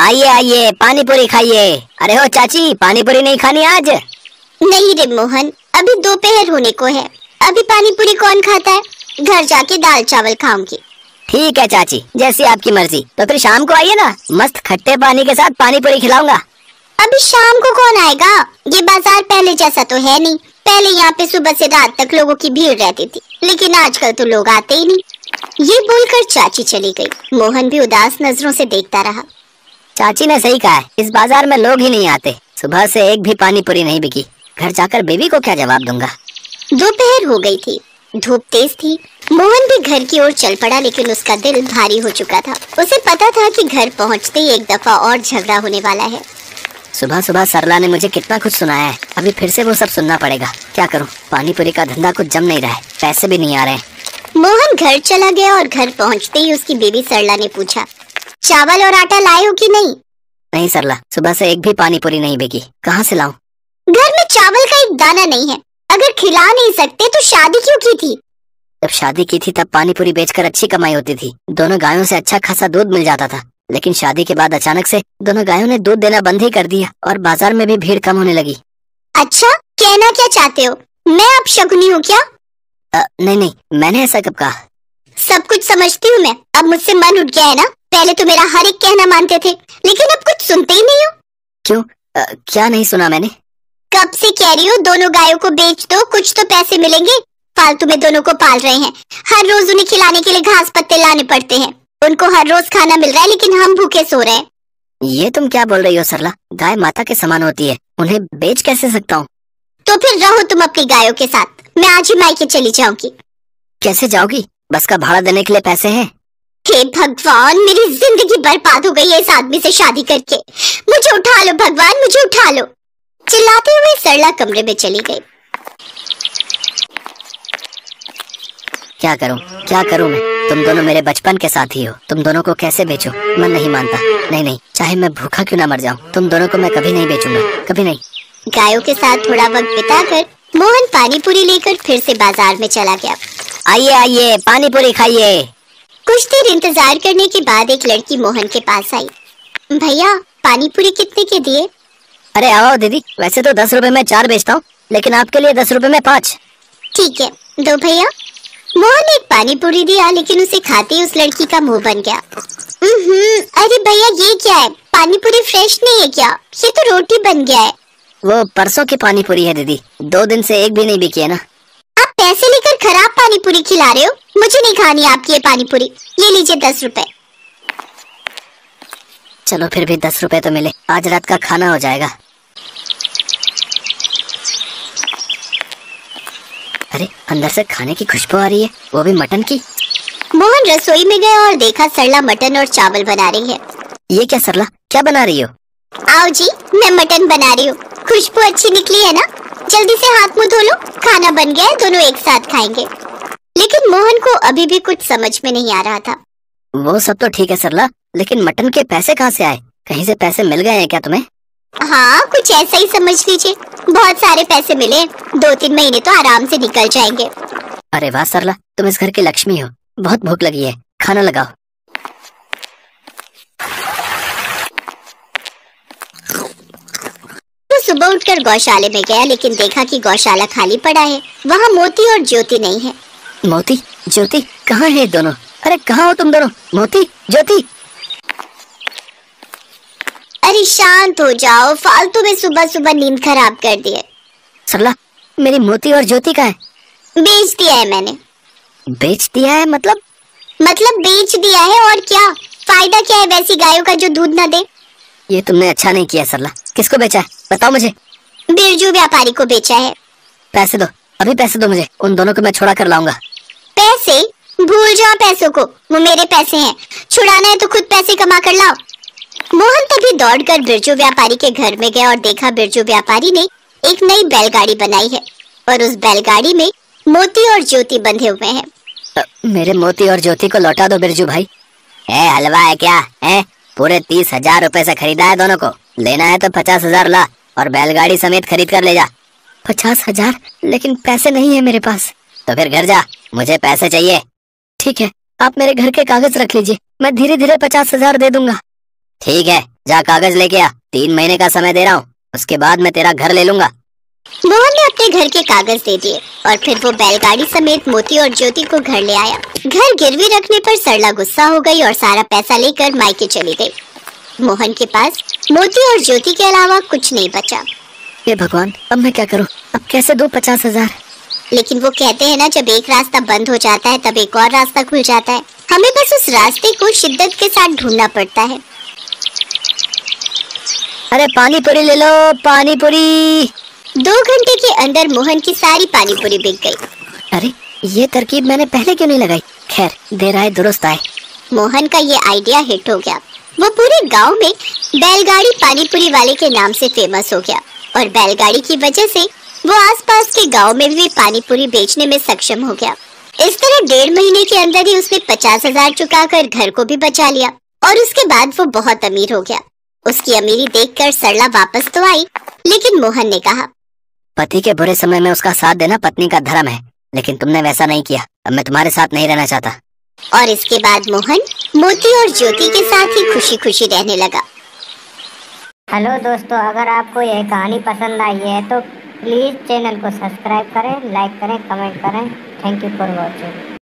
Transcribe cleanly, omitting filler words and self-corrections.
आइए आइए, पानी पूरी खाइए। अरे हो चाची, पानी पूरी नहीं खानी आज? नहीं रे मोहन, अभी दोपहर होने को है, अभी पानी पूरी कौन खाता है, घर जाके दाल चावल खाऊंगी। ठीक है चाची, जैसी आपकी मर्जी। तो फिर शाम को आइए ना, मस्त खट्टे पानी के साथ पानी पूरी खिलाऊंगा। अभी शाम को कौन आएगा, ये बाजार पहले जैसा तो है नहीं। पहले यहाँ पे सुबह से रात तक लोगों की भीड़ रहती थी, लेकिन आजकल तो लोग आते ही नहीं। ये बोलकर चाची चली गई। मोहन भी उदास नजरों से देखता रहा। चाची ने सही कहा है, इस बाजार में लोग ही नहीं आते। सुबह से एक भी पानी पूरी नहीं बिकी। घर जाकर बेबी को क्या जवाब दूंगा। दोपहर हो गई थी, धूप तेज थी। मोहन भी घर की ओर चल पड़ा, लेकिन उसका दिल भारी हो चुका था। उसे पता था कि घर पहुंचते ही एक दफा और झगड़ा होने वाला है। सुबह सुबह सरला ने मुझे कितना कुछ सुनाया है, अभी फिर से वो सब सुनना पड़ेगा। क्या करूं, पानी पूरी का धंधा कुछ जम नहीं रहा है, पैसे भी नहीं आ रहे हैं। मोहन घर चला गया और घर पहुंचते ही उसकी बेबी सरला ने पूछा, चावल और आटा लाए हो कि नहीं? नहीं सरला, सुबह से एक भी पानी पूरी नहीं बिकी, कहाँ से लाऊं? घर में चावल का एक दाना नहीं है। अगर खिला नहीं सकते तो शादी क्यों की थी? जब शादी की थी तब पानी पूरी बेचकर अच्छी कमाई होती थी, दोनों गायों से अच्छा खासा दूध मिल जाता था। लेकिन शादी के बाद अचानक से दोनों गायों ने दूध देना बंद ही कर दिया और बाजार में भी भीड़ कम होने लगी। अच्छा, कहना क्या चाहते हो, मैं अब शकुनी हूँ क्या? नहीं नहीं, मैंने ऐसा कब कहा? सब कुछ समझती हूँ मैं, अब मुझसे मन उठ गया है ना। पहले तो मेरा हर एक कहना मानते थे, लेकिन अब कुछ सुनते ही नहीं हो। क्यों, क्या नहीं सुना मैंने? कब से कह रही हूँ दोनों गायों को बेच दो, कुछ तो पैसे मिलेंगे। फालतू में दोनों को पाल रहे हैं, हर रोज उन्हें खिलाने के लिए घास पत्ते लाने पड़ते हैं। उनको हर रोज खाना मिल रहा है, लेकिन हम भूखे सो रहे हैं। ये तुम क्या बोल रही हो सरला? गाय माता के समान होती है, उन्हें बेच कैसे सकता हूँ? तो फिर रहो तुम अपनी गायों के साथ, मैं आज ही मायके चली जाऊंगी। कैसे जाओगी? बस का भाड़ा देने के लिए पैसे हैं? हे भगवान, मेरी जिंदगी बर्बाद हो गई है इस आदमी से शादी करके। मुझे उठा लो भगवान, मुझे उठा लो। चिल्लाते हुए सरला कमरे में चली गई। क्या करूं मैं? तुम दोनों मेरे बचपन के साथी हो, तुम दोनों को कैसे बेचूं? मन नहीं मानता। नहीं नहीं, चाहे मैं भूखा क्यों ना मर जाऊं, तुम दोनों को मैं कभी नहीं बेचूंगा, कभी नहीं। गायों के साथ थोड़ा वक्त बिताकर मोहन पानी पूरी लेकर फिर से बाजार में चला गया। आइए आइए, पानी पूरी खाइए। कुछ देर इंतजार करने के बाद एक लड़की मोहन के पास आई। भैया, पानी पूरी कितने के दिए? अरे आओ दीदी, वैसे तो 10 रुपए में 4 बेचता हूँ, लेकिन आपके लिए 10 रुपए में 5। ठीक है, दो भैया। मोहन ने एक पानी पूरी दिया, लेकिन उसे खाते ही उस लड़की का मुंह बन गया। अरे भैया, ये क्या है? पानी पूरी फ्रेश नहीं है क्या? ये तो रोटी बन गया है। वो परसों की पानी पूरी है दीदी, 2 दिन से एक भी नहीं बिकी है ना। आप पैसे लेकर खराब पानी पूरी खिला रहे हो। मुझे नहीं खानी आपकी ये पानी पूरी। ये लीजिए 10 रुपए। चलो फिर भी 10 रुपए तो मिले, आज रात का खाना हो जाएगा। अरे अंदर से खाने की खुशबू आ रही है, वो भी मटन की। मोहन रसोई में गया और देखा सरला मटन और चावल बना रही है। ये क्या सरला, क्या बना रही हो? आओ जी, मैं मटन बना रही हूँ। खुशबू अच्छी निकली है ना? जल्दी से हाथ मुंह धो लो, खाना बन गया है, दोनों एक साथ खाएंगे। लेकिन मोहन को अभी भी कुछ समझ में नहीं आ रहा था। वो सब तो ठीक है सरला, लेकिन मटन के पैसे कहाँ से आए? कहीं से पैसे मिल गए हैं क्या तुम्हें? हाँ, कुछ ऐसा ही समझ लीजिए। बहुत सारे पैसे मिले, 2-3 महीने तो आराम से निकल जाएंगे। अरे वाह सरला, तुम इस घर की लक्ष्मी हो। बहुत भूख लगी है, खाना लगाओ। तो सुबह उठकर गौशाले में गया, लेकिन देखा कि गौशाला खाली पड़ा है। वहाँ मोती और ज्योति नहीं है। मोती ज्योति कहाँ है दोनों? अरे कहाँ हो तुम दोनों? मोती ज्योति। अरे शांत हो जाओ, फालतू में सुबह सुबह नींद खराब कर दी है। सरला, मेरी मोती और ज्योति कहाँ है? बेच दिया है मैंने। बेच दिया है मतलब? मतलब बेच दिया है, और क्या? फायदा क्या है वैसी गायों का जो दूध न दे? ये तुमने अच्छा नहीं किया सरला। किसको बेचा है, बताओ मुझे। बिरजू व्यापारी को बेचा है। पैसे दो, अभी पैसे दो मुझे, उन दोनों को मैं छुड़ा कर लाऊंगा। पैसे? भूल जाओ पैसों को, वो मेरे पैसे हैं। छुड़ाना है तो खुद पैसे कमा कर लाओ। मोहन तभी दौड़कर बिरजू व्यापारी के घर में गया और देखा बिरजू व्यापारी ने एक नई बैलगाड़ी बनाई है और उस बैलगाड़ी में मोती और ज्योति बंधे हुए हैं। मेरे मोती और ज्योति को लौटा दो बिरजू भाई। हलवा है क्या है? पूरे 30,000 रुपए से खरीदा है दोनों को। लेना है तो 50,000 ला और बैलगाड़ी समेत खरीद कर ले जा। 50,000? लेकिन पैसे नहीं है मेरे पास। तो फिर घर जा, मुझे पैसे चाहिए। ठीक है, आप मेरे घर के कागज रख लीजिए, मैं धीरे धीरे 50,000 दे दूंगा। ठीक है, जा कागज लेके आ, 3 महीने का समय दे रहा हूँ, उसके बाद मैं तेरा घर ले लूंगा। मोहन ने अपने घर के कागज दे दिए और फिर वो बैलगाड़ी समेत मोती और ज्योति को घर ले आया। घर गिरवी रखने पर सरला गुस्सा हो गई और सारा पैसा लेकर मायके चली गई। मोहन के पास मोती और ज्योति के अलावा कुछ नहीं बचा। हे भगवान, अब मैं क्या करूँ? अब कैसे दूं 50,000? लेकिन वो कहते हैं ना, जब एक रास्ता बंद हो जाता है तब एक और रास्ता खुल जाता है। हमें बस उस रास्ते को शिद्दत के साथ ढूंढना पड़ता है। अरे पानी पूरी ले लो, पानी पूरी। 2 घंटे के अंदर मोहन की सारी पानी पूरी बिक गई। अरे ये तरकीब मैंने पहले क्यों नहीं लगाई? खैर, देर आए दुरुस्त आए। मोहन का ये आइडिया हिट हो गया। वो पूरे गांव में बैलगाड़ी पानी पूरी वाले के नाम से फेमस हो गया और बैलगाड़ी की वजह से वो आसपास के गांव में भी पानी पूरी बेचने में सक्षम हो गया। इस तरह 1.5 महीने के अंदर ही उसने 50,000 चुकाकर घर को भी बचा लिया और उसके बाद वो बहुत अमीर हो गया। उसकी अमीरी देखकर सरला वापस तो आई, लेकिन मोहन ने कहा, पति के बुरे समय में उसका साथ देना पत्नी का धर्म है, लेकिन तुमने वैसा नहीं किया। अब मैं तुम्हारे साथ नहीं रहना चाहता। और इसके बाद मोहन मोती और ज्योति के साथ ही खुशी खुशी रहने लगा। हेलो दोस्तों, अगर आपको यह कहानी पसंद आई है तो प्लीज़ चैनल को सब्सक्राइब करें, लाइक करें, कमेंट करें। Thank you for watching.